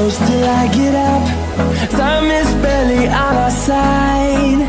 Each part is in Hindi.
close till I get up. Time is barely on our side.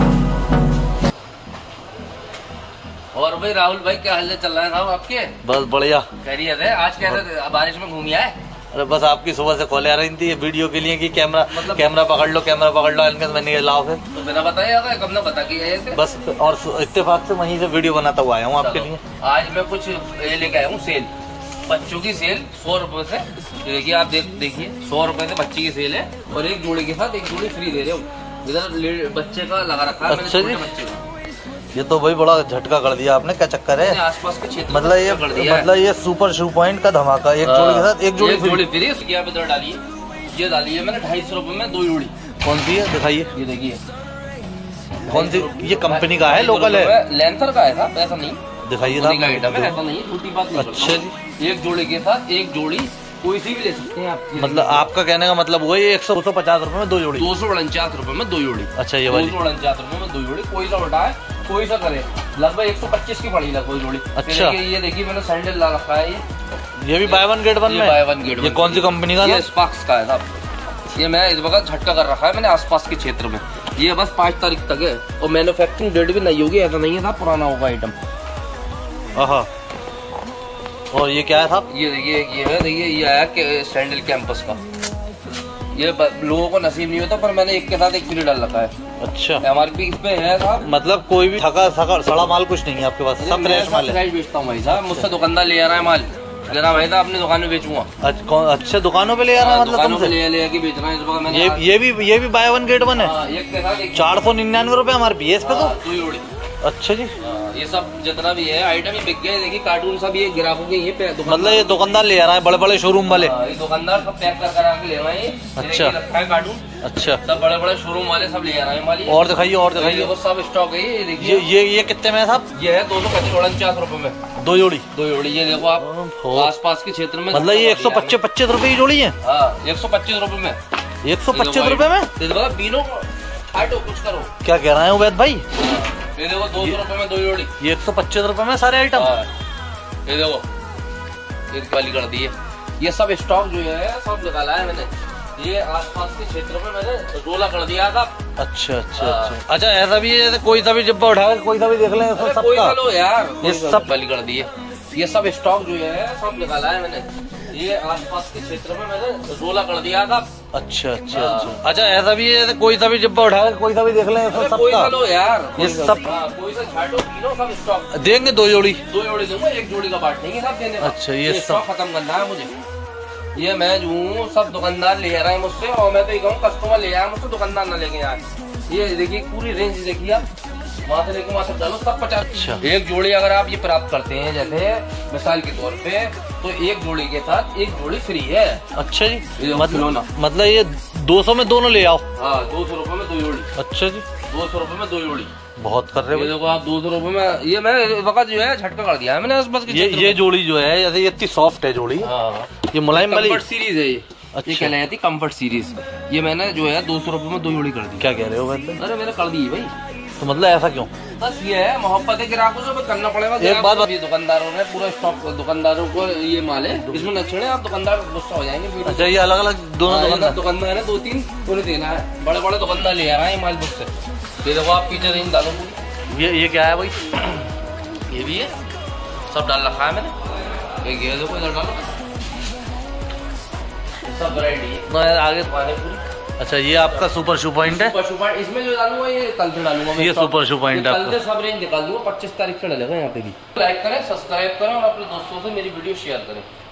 और भाई राहुल भाई क्या हाल चल रहा है साहब आपके? बस बढ़िया। खैरियत है? आज कैसे बारिश में घूमी आए? अरे बस आपकी सुबह से कॉल आ रही थी वीडियो के लिए कि कैमरा पकड़ लो मैंने लाओ फिर तो बिना बताया कब ना बता के आए थे बस। और इत्तेफाक से वहीं से वीडियो बनाता हुआ आया हूँ आपके लिए। आज मैं कुछ ये लेके आया हूँ सेल, बच्चों की सेल 100 रुपए से। देखिए आप देखिए 100 रुपए से बच्चे की सेल है और एक जोड़ी के साथ एक जोड़ी फ्री दे रहे हो। इधर बच्चे का लगा रखा है। अच्छा जी, ये तो भाई बड़ा झटका कर दिया आपने। क्या चक्कर है? आसपास के क्षेत्र मतलब ये सुपर शू पॉइंट का धमाका, एक जोड़ी के साथ एक जोड़ी फ्री। इसकी आप इधर डालिए, ये डालिए मैंने 250 रुपए में 2 जोड़ी। कौन सी है दिखाइए? ये देखिए कौन सी, ये कंपनी का है लोकल है? लेंथर का है साहब, ऐसा नहीं दिखाइए का आइटम है, ऐसा नहीं छोटी बात नहीं। अच्छा जी, एक जोड़ी के साथ एक जोड़ी कोई सी भी ले सकते हैं आप। मतलब आपका कहने का मतलब वो 150 रुपए में 2 जोड़ी, 249 रुपए में 2 जोड़ी। अच्छा ये वाली 249 रुपए में 2 जोड़ी। कोई सा उठाए कोई सा करे, लगभग 125 की पड़ी लगभग जोड़ी। अच्छा ये देखिए मैंने सैंडल ला रखा है। ये भी बाय वन गेट वन में? Buy one get one. ये कौन सी कंपनी का? ये स्पार्क्स का है साहब। ये मैं इस वक्त झटका कर रखा है मैंने आसपास के क्षेत्र में। ये बस 5 तारीख तक है और मैन्युफैक्चरिंग डेट भी नहीं होगी, ऐसा नहीं है साहब पुराना होगा आइटम। और ये क्या है साहब? ये देखिए ये आया सैंडल कैंपस का। ये लोगों को नसीब नहीं होता पर मैंने एक के साथ एक फ्री डाल रखा है। अच्छा MRP इस पे है साहब। मतलब कोई भी सड़ा माल कुछ नहीं है आपके पास? सब फ्रेश माल है? फ्रेश बेचता हूँ भाई साहब, मुझसे दुकानदार ले आ रहा है माल। जरा भाई साहब अपनी दुकान में बेचूंगा। अच्छा दुकानों पे ले आ रहा है? मतलब दुकानों पे ले के बेच रहा है इस वक्त मैंने। ये भी बाय वन गेट वन है? 499 रुपए MRP है इस पे तो। 2 जोड़ी। अच्छा जी, ये सब जितना भी है आइटम ही बिक गए। देखिए कार्टून सब ये ग्राहकों के ये मतलब ये दुकानदार ले आ रहा है, बड़े बड़े शोरूम वाले? ये दुकानदार सब पैक कर के ले रहे हैं। अच्छा रखा है कार्टून। अच्छा, सब बड़े बड़े शोरूम वाले सब ले आ रहे हैं माल। और दिखाइए सब स्टॉक है। ये देखिए ये कितने में है साहब? ये है 249 रुपए में 2 जोड़ी। 2 जोड़ी। ये देखो आप आसपास के क्षेत्र में मतलब ये 125 रुपए की जोड़ी है? 125 रुपए में। 125 रुपए में बीनो कुछ करो। क्या कह रहे हैं उबैद भाई? ये देखो 200 रुपए में 2 जोड़ी। ये 125 रुपए में सारे आइटम? ये देखो एक वाली कर दी है। ये सब स्टॉक जो है सब निकाला है मैंने। ये आसपास के क्षेत्र में मैंने रोला कर दिया था। अच्छा ऐसा भी है जैसे कोई सा भी डिब्बा उठा कोई सा भी देख लें सब कोई सा लो यार। ये सब वाली कर दी है। ये सब स्टॉक जो है सब निकाला है मैंने। ये आसपास के क्षेत्र में मैंने रोला कर दिया था। अच्छा ऐसा भी है जैसे कोई सा भी डिब्बा उठा कोई सा भी देख लें सब कोई सा लो यार। ये सब कोई सा छाटो पीनो सब स्टॉक देंगे। 2 जोड़ी दूंगा, एक जोड़ी का बांट देंगे सब देने। अच्छा ये स्टॉक खत्म करना है मुझे। ये मैं जो हूँ सब दुकानदार ले रहा है मुझसे और मैं तो ये कहूँ कस्टमर ले आया मुझसे, दुकानदार ना लेके आए। ये देखिए पूरी रेंज देखिए आप, वहाँ से लेके वहाँ तक डालो सब 50। अच्छा। एक जोड़ी अगर आप ये प्राप्त करते हैं जैसे मिसाल के तौर पे तो एक जोड़ी के साथ एक जोड़ी फ्री है। अच्छा जी, मतलब ये 200 में दोनों ले आओ? 200 रुपए में 2 जोड़ी। अच्छा जी, 200 रुपए में 2 जोड़ी। बहुत कर रहे हो। देखो आप 200 रुपए में। ये मैं वक्त जो है झटका कर दिया है मैंने बस। ये जोड़ी जो है जैसे ये इतनी सॉफ्ट है जोड़ी, ये मुलायम वाली कंफर्ट सीरीज है ये। अच्छा। ये कहलाई जाती कंफर्ट सीरीज। ये मैंने जो है 200 रुपए में 2 जोड़ी कर दी। क्या कह रहे हो? अरे मैंने कर दी भाई। तो मतलब ऐसा क्यों? बस ये है मोहब्बत है ग्राहकों से करना पड़ेगा। एक बात ये दुकानदारों ने पूरा स्टॉक, दुकानदारों को ये माल है इसमें लक्षण आप दुकानदार गुस्सा हो जाएंगे। अच्छा ये अलग अलग दोनों दुकानदार है 2-3 उन्हें देना है। बड़े बड़े दुकानदार ले आ रहे हैं माल मुझसे। ये देखो आप पीछे रेंज डालो। ये क्या है भाई? ये भी है, सब डाल रखा है मैंने। एक ये देखो इधर डालो, सब वैरायटी है आगे पूरी। अच्छा ये आपका सुपर शू पॉइंट है? सुपर शू पॉइंट इसमें जो डालूंगा ये कल से डालूंगा। ये सुपर शू पॉइंट है कल से सब रेंज निकाल दूंगा। 25 तारीख से डलेगा यहाँ पे भी। लाइक करें, सब्सक्राइब करें और अपने दोस्तों से मेरी वीडियो शेयर करें।